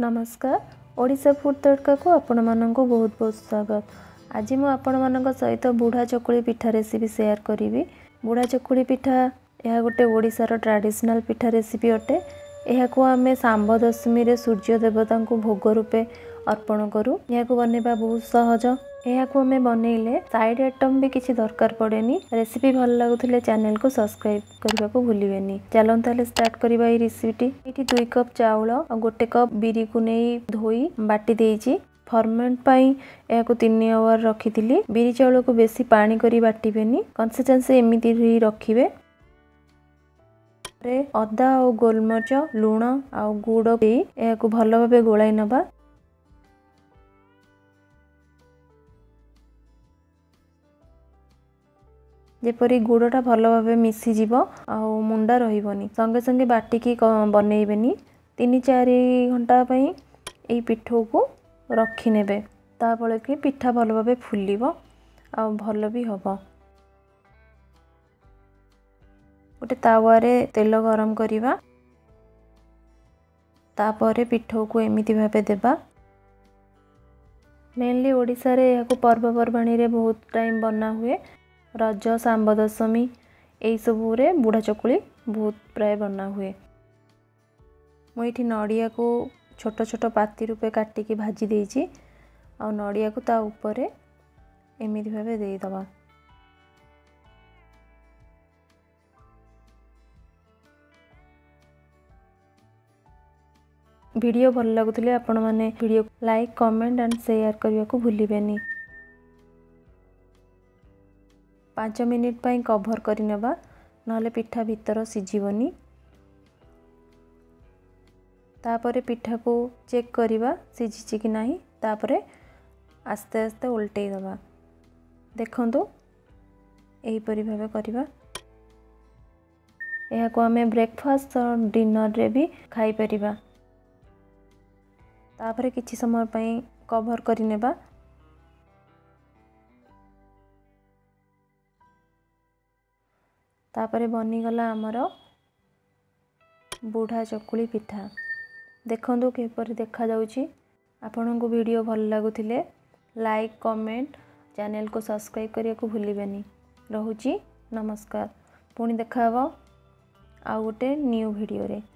नमस्कार ओडिशा फूड तड़का को आपण मानक बहुत बहुत स्वागत। आज मु आपण मानक सहित बुढ़ा चकुली पिठा रेसिपी शेयर करी। बुढ़ा चकुली पिठा यह गोटे ओडिशार ट्रेडिशनल पिठा रेसिपी अटे। यह आम सांब दशमी रे सूर्य देवता को भोग रूपे अर्पण करूँ। यह बनवा बहुत सहज। यह आम बनइले साइड आइटम भी किसी दरकार पड़ेनी। रेसिपी भल लगुले चैनल को सब्सक्राइब करने को भूलिए। चलते ताले स्टार्ट करवा ये रेसिपी। ये 2 कप चाउल और 1 कप बिरी को नहीं धोई बाटी देइछि। फर्मेंट पाई या 3 आवर रखी। बिरी चाउल को बेसी पानी करी बाटिबेनी, कंसिस्टेंसी एमिति ही रखिबे। अदा और गोलमरिच लुण और गुड़ दे या भल भाव गोलाई नबा। जेपरी गुड़टा भल भाव मिसीज आ मुंडा रही संगे संगे बाटिकी बनइबेनी। 3-4 घंटा ये पिठो को रखिने ताफल कि पिठा भल भाव फुलिब आ भल भी हम। गोटे तावारे तेल गरम करिबा। तापर पिठो को एमिति भावे देबा। मेनली ओडिशा रे या पर्वपर्वाणी रे बहुत टाइम बना हुए। रज सांब दशमी यही सबू रे बुढ़ा चकुली बहुत प्राय बना हुए। मुझे नड़िया को छोट छोट पाती रूपे काटिकी भाजी देइछि और नड़िया को ता ऊपर एमिति भावे दे दबा। वीडियो भल लगुले आपण माने video like comment and share करने को भूलिबेनी। 5 मिनिट पाई कवर करी नेबा, नहले पिठा भीतर सिझिबनी। तापरे पिठा को चेक करिबा सिझिछि कि नाही। तापरे आस्ते आस्ते उल्टै दबा। देखंतु एही परि भाबे करिबा। एहा को हमें ब्रेकफास्ट और डिनर रे भी खाई परिबा। तापरे किछि समय पाई कवर करी नेबा। तापरे बनीगला आमर बुढ़ा चकुली पिठा। देखंतु केपरि देखा जाउछि। आपन को वीडियो भल लगुथिले लाइक कमेंट चैनल को सब्सक्राइब करिया को भूलिबेनी। रहुछि नमस्कार। पुणी देखा आ गोटे न्यू वीडियो रे।